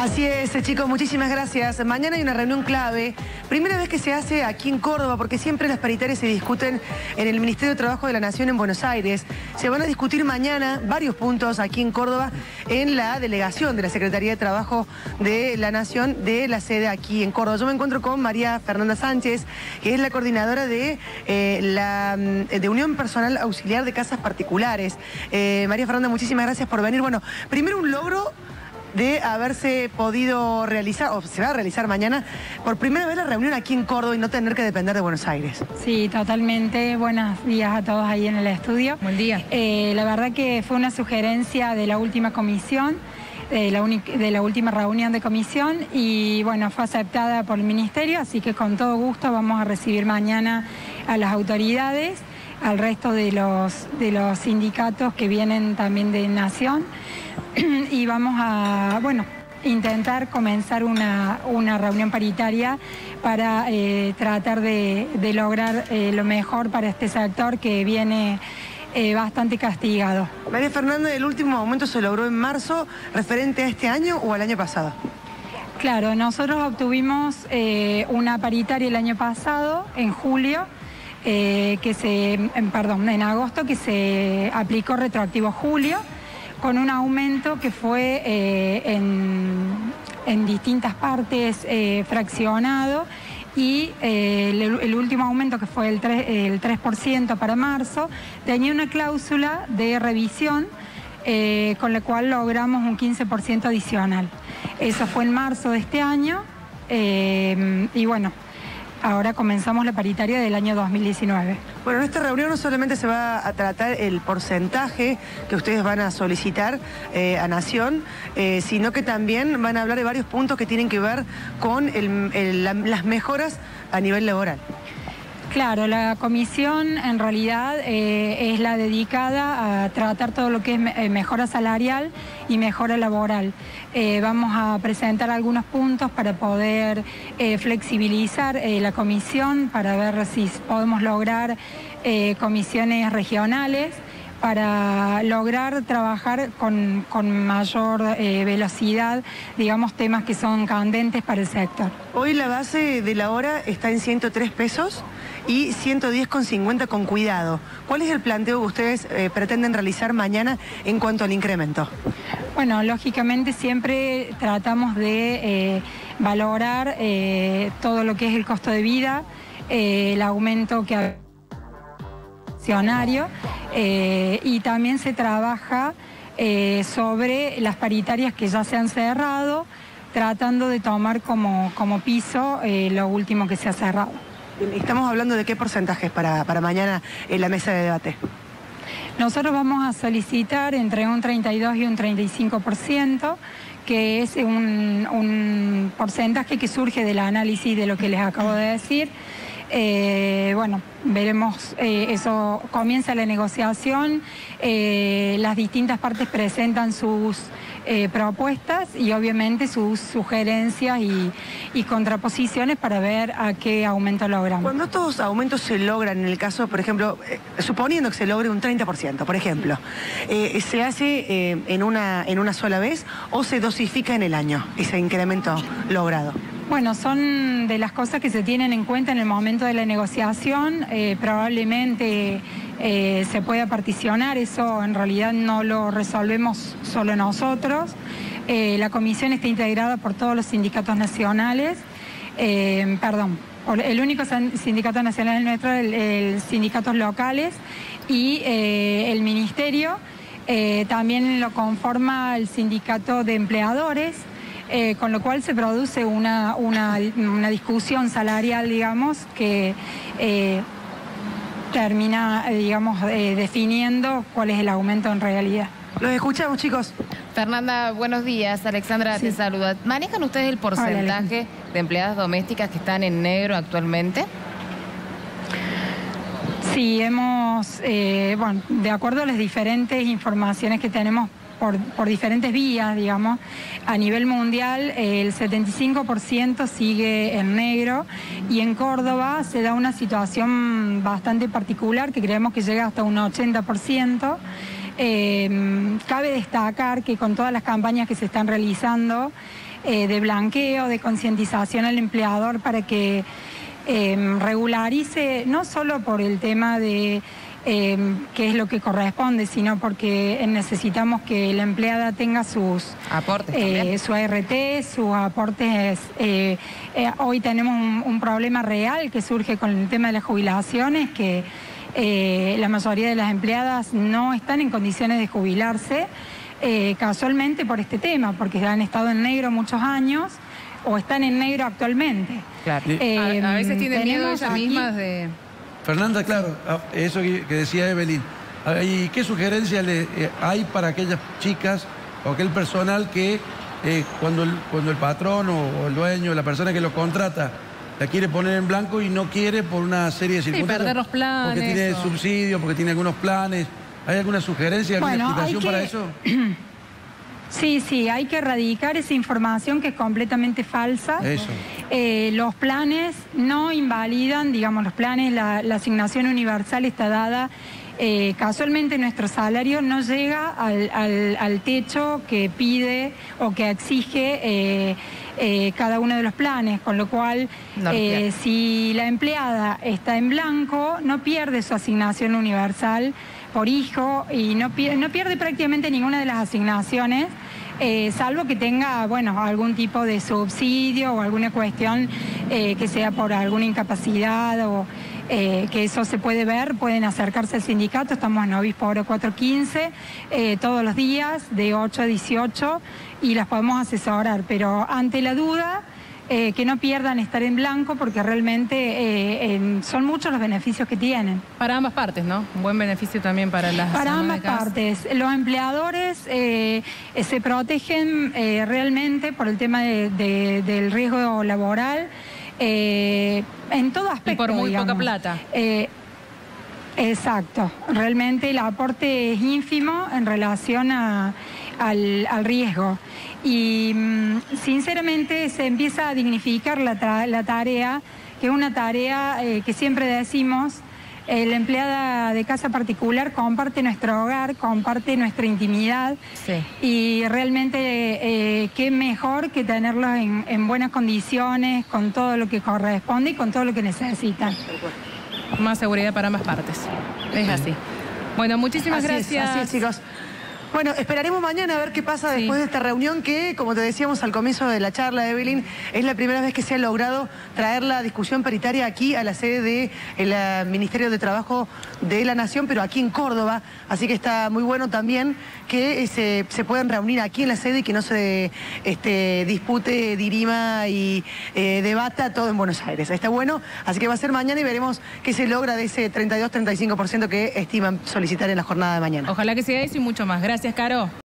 Así es, chicos, muchísimas gracias. Mañana hay una reunión clave, primera vez que se hace aquí en Córdoba, porque siempre las paritarias se discuten en el Ministerio de Trabajo de la Nación en Buenos Aires. Se van a discutir mañana varios puntos aquí en Córdoba en la delegación de la Secretaría de Trabajo de la Nación de la sede aquí en Córdoba. Yo me encuentro con María Fernanda Sánchez, que es la coordinadora de Unión Personal Auxiliar de Casas Particulares. María Fernanda, muchísimas gracias por venir. Bueno, primero un logro de haberse podido realizar, o se va a realizar mañana, por primera vez la reunión aquí en Córdoba y no tener que depender de Buenos Aires. Sí, totalmente. Buenos días a todos ahí en el estudio. Buen día. La verdad que fue una sugerencia de la última comisión, de la última reunión de comisión, y bueno, fue aceptada por el Ministerio, así que con todo gusto vamos a recibir mañana a las autoridades, al resto de los sindicatos que vienen también de Nación, y vamos a, intentar comenzar una reunión paritaria para tratar de lograr lo mejor para este sector que viene bastante castigado. María Fernanda, ¿el último aumento se logró en marzo, referente a este año o al año pasado? Claro, nosotros obtuvimos una paritaria el año pasado, en julio, en agosto, que se aplicó retroactivo julio, con un aumento que fue en distintas partes fraccionado, y el último aumento, que fue el 3% para marzo, tenía una cláusula de revisión con la cual logramos un 15% adicional. Eso fue en marzo de este año y bueno, ahora comenzamos la paritaria del año 2019. Bueno, en esta reunión no solamente se va a tratar el porcentaje que ustedes van a solicitar a Nación, sino que también van a hablar de varios puntos que tienen que ver con las mejoras a nivel laboral. Claro, la comisión en realidad es la dedicada a tratar todo lo que es mejora salarial y mejora laboral. Vamos a presentar algunos puntos para poder flexibilizar la comisión, para ver si podemos lograr comisiones regionales, para lograr trabajar con mayor velocidad, digamos, temas que son candentes para el sector. Hoy la base de la hora está en 103 pesos y 110,50 con cuidado. ¿Cuál es el planteo que ustedes pretenden realizar mañana en cuanto al incremento? Bueno, lógicamente siempre tratamos de valorar todo lo que es el costo de vida, el aumento que ha y también se trabaja sobre las paritarias que ya se han cerrado, tratando de tomar como piso lo último que se ha cerrado. Estamos hablando de qué porcentajes para mañana en la mesa de debate. Nosotros vamos a solicitar entre un 32 y un 35%, que es un porcentaje que surge del análisis de lo que les acabo de decir. Bueno, veremos, eso comienza la negociación, las distintas partes presentan sus propuestas y obviamente sus sugerencias y contraposiciones para ver a qué aumento logramos. Cuando estos aumentos se logran, en el caso, por ejemplo, suponiendo que se logre un 30%, por ejemplo, ¿se hace en una sola vez o se dosifica en el año ese incremento logrado? Bueno, son de las cosas que se tienen en cuenta en el momento de la negociación. Probablemente se pueda particionar, eso en realidad no lo resolvemos solo nosotros. La comisión está integrada por todos los sindicatos nacionales, el único sindicato nacional nuestro, el sindicatos locales, y el ministerio también lo conforma el sindicato de empleadores. Con lo cual se produce una discusión salarial, digamos, que termina, definiendo cuál es el aumento en realidad. Los escuchamos, chicos. Fernanda, buenos días. Alexandra te saluda. ¿Manejan ustedes el porcentaje de empleadas domésticas que están en negro actualmente? Sí, hemos, de acuerdo a las diferentes informaciones que tenemos por diferentes vías, digamos, a nivel mundial el 75% sigue en negro, y en Córdoba se da una situación bastante particular que creemos que llega hasta un 80%. Cabe destacar que con todas las campañas que se están realizando, de blanqueo, de concientización al empleador para que regularice, no solo por el tema de qué es lo que corresponde, sino porque necesitamos que la empleada tenga sus aportes, su ART, sus aportes. Hoy tenemos un problema real que surge con el tema de las jubilaciones, que la mayoría de las empleadas no están en condiciones de jubilarse, casualmente por este tema, porque han estado en negro muchos años o están en negro actualmente. Claro. A veces tienen miedo ellas mismas de... Fernanda, claro, eso que decía Evelyn, ¿y qué sugerencias hay para aquellas chicas o aquel personal que cuando el patrón o el dueño, la persona que lo contrata, la quiere poner en blanco y no quiere por una serie de circunstancias? perder los planes. Porque tiene subsidio, porque tiene algunos planes. ¿Hay alguna sugerencia, alguna explicación para eso? Sí, hay que erradicar esa información que es completamente falsa. Eso. Los planes no invalidan, digamos, los planes, la asignación universal está dada. Casualmente nuestro salario no llega al techo que pide o que exige cada uno de los planes, con lo cual si la empleada está en blanco no pierde su asignación universal por hijo y no pierde prácticamente ninguna de las asignaciones, salvo que tenga, bueno, algún tipo de subsidio o alguna cuestión que sea por alguna incapacidad o que eso se puede ver. Pueden acercarse al sindicato, estamos en Obispo Oro 415 todos los días de 8 a 18 y las podemos asesorar, pero ante la duda que no pierdan estar en blanco, porque realmente son muchos los beneficios que tienen. Para ambas partes, ¿no? Un buen beneficio también para las... Para ambas partes. Los empleadores se protegen realmente por el tema del riesgo laboral en todo aspecto. Y por muy poca plata. Exacto. Realmente el aporte es ínfimo en relación al riesgo. Y sinceramente se empieza a dignificar la tarea, que es una tarea que siempre decimos, la empleada de casa particular comparte nuestro hogar, comparte nuestra intimidad, y realmente qué mejor que tenerlos en buenas condiciones, con todo lo que corresponde y con todo lo que necesitan. Más seguridad para ambas partes. Es así. Bueno, muchísimas gracias. Así es, chicos. Bueno, esperaremos mañana a ver qué pasa después de esta reunión que, como te decíamos al comienzo de la charla, Evelyn, es la primera vez que se ha logrado traer la discusión paritaria aquí a la sede del Ministerio de Trabajo de la Nación, pero aquí en Córdoba. Así que está muy bueno también que se puedan reunir aquí en la sede y que no se dispute, dirima y debata todo en Buenos Aires. Está bueno, así que va a ser mañana y veremos qué se logra de ese 32-35% que estiman solicitar en la jornada de mañana. Ojalá que sea eso y mucho más. Gracias, Caro.